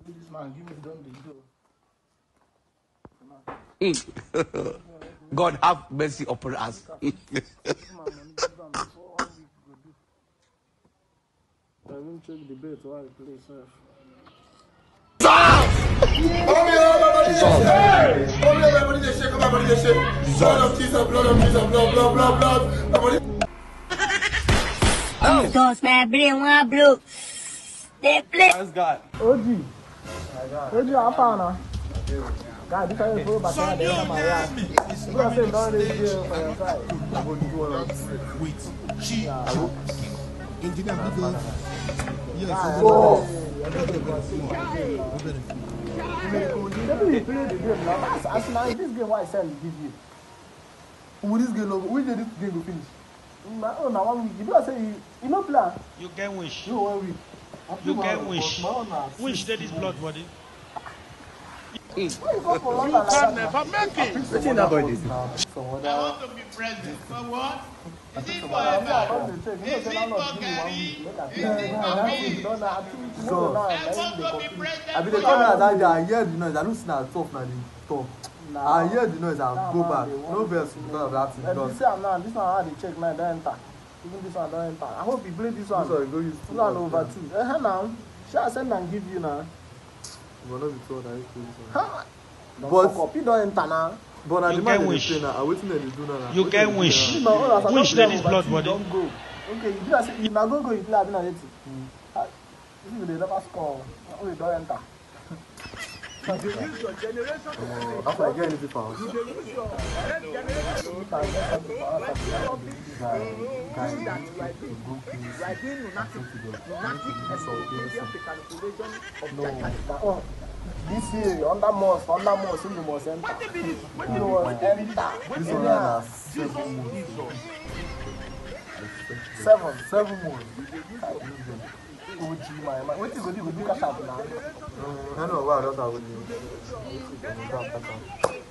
This man, give me God have mercy upon us. I will check the bait while I play safe. Dos man, bring one blue. They play. That's God. OG, how far now? God, this is for back there. I'm around. You are saying don't raise here for your side. Wait, she engineer Yes. Maybe play the game now. As now this game, why I sell give you? Will this game over? Which day this game will finish? No, now 1 week. You don't say you no plan. You can wish. No 1 week. You can wish. Wish that is blood body. You can never make it. What's in that body? I want to be president. For what? Is it for ever? Is it for Gary? Is it for me? I want to be president. I mean, the camera that I hear the noise. I don't see that tough now. Tough. I hear the noise. I go back. No verse because of that. This one now, this one how they check now. Don't enter. Even this one don't enter. I hope you play this one. This one go use. This one over 2. Now, shall I send and give you now? But not be told that you play this one. But copy don't enter now. But I demand the play now. I waiting there to do now. You can wish. Wish that is blood body. Don't go. Okay, you play. You now go. You play. I didn't let it. This is the never score. Oh, you don't enter. After I get anything for us. This year, under most, you must enter. You must enter. This one has 7 months. OG, my man. What you go do? You cash out now. I know what I don't have with you.